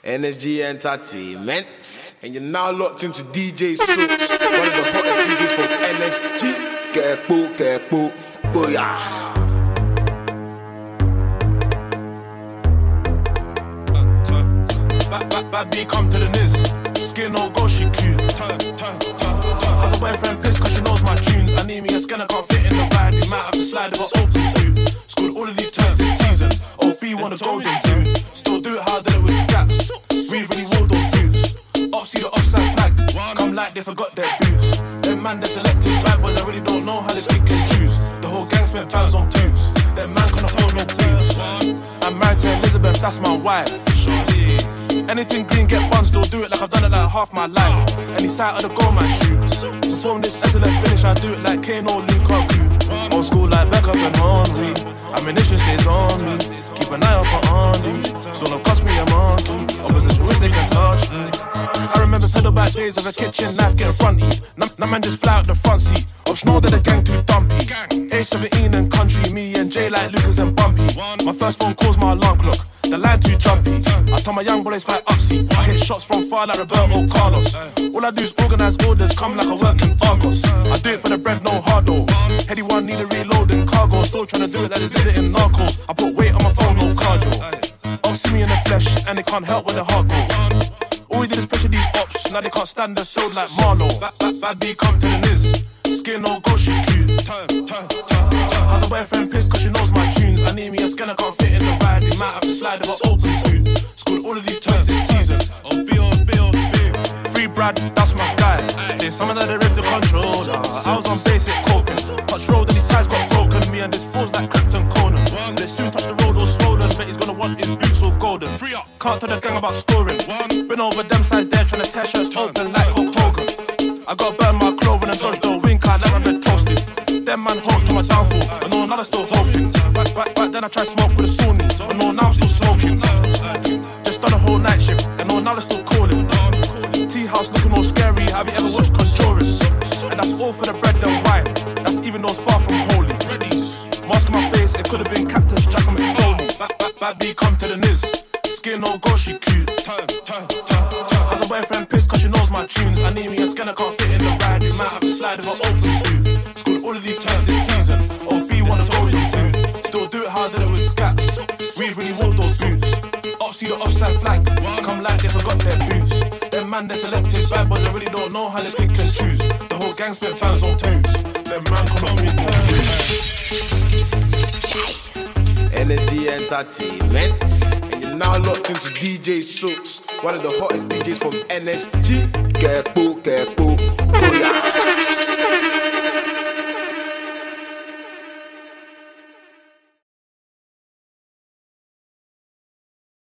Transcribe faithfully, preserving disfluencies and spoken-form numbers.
N S G Entertainment, and you're now locked into D J Soaks, one of the hottest D Js from N S G. Kepo, kepo, booyah. Bad, bad, bad B come to the Niz. Skin or go, she cute. As a boyfriend pissed cause she knows my tunes. I need me a scanner, can't fit in the ride. We might have to slide if I open boot. Scored all of these turns this season. O B want a golden boot. Still do it how I did it with Scaps. We really wore those boots. Up see the offside flag. Come like they forgot their boots. Them man they selected bad boys, I really don't know how they pick and choose. The whole gang spent bands on boots. Them man can't afford no boots. I'm married to Elizabeth, that's my wife. Anything green, get buns, still do it like I've done it like half my life. Any side of the goal, man, shoot. Perform this excellent finish, I do it like Kane or Lukaku. Old school like Beckham and Henry. Ammunition stays on me. Keep an eye out for Andy. So love cost me a monkey. Opposition wish they can touch me. I remember pedal back days of a kitchen knife getting fronty. Now nah, man just fly out the front seat. Of Snow that the gang too dumpy. Age seventeen and country, me and Jay like Lucas and Bumpy. My first phone calls my alarm clock. The line too jumpy. I tell my young boys fight upseat. I hit shots from far like Roberto Carlos. All I do is organise orders, come like I work in Argos. I do it for the bread, no hardo. Heady one need a reload in cargo. Still trying to do it like they did it in Narcos. I put weight on my phone, no cardio. Ops see me in the flesh and they can't help when the heart goes. All we did is pressure these ops. Now they can't stand the field like Marlo. Bad, bad, bad B come to the Niz. Skin or go, she cute. As a boyfriend pissed cause she knows my tunes. I need me a scanner, can't fit in the ride. We might have to slide if I open boot. Scored all of these turns this season. Oh, B, oh, B, oh, B. Free Brad, that's my guy. Say someone that they ripped the controller. I was on basic coping. Touch road and these ties got broken. Me and this fool's like Krypton Conan. They soon touch the road all swollen. Bet he's gonna want his boots all golden. Can't tell the gang about scoring. Been over them sides there trying to tear shirts open like Hulk Hogan. I got burn my clothing and dodge the wink out like I'm been toasted. Them man hope to my downfall, but no, now they're still hoping. Back, back, back then I tried smoke with a Sunni, but no, now I'm still smoking. Just done a whole night shift, and no, now they're still calling. Tea house looking all scary, have you ever watched Conjuring? And that's all for the bread and white, that's even though it's far from holy. Mask on my face, it could have been Cactus Jack on my phone. Back, back, back B come to the Niz. Skin or go, she cute. As a boyfriend pissed cause she knows my tunes. I need me a scanner, can't fit in the ride. We might have to slide if I open boot. Scored all of these turns this season. O B want a golden boot. Still do it how I did it with Scaps. We really wore those boots. Up see the offside flag. Come like they forgot their boots. Them man they selected bad boys, I really don't know how they pick and choose. The whole gang spent bands on boots. Them man come on me. N S G Entertainment, and you're now locked into D J Soaks, one of the hottest D Js from N S G. Kepo, kepo, booyah.